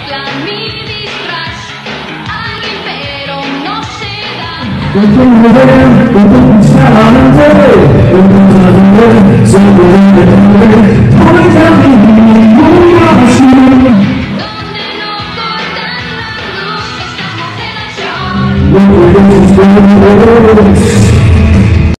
mezcla mi disfraz. Alguien pero no se da. Donde no cortan la luz, estamos en acción.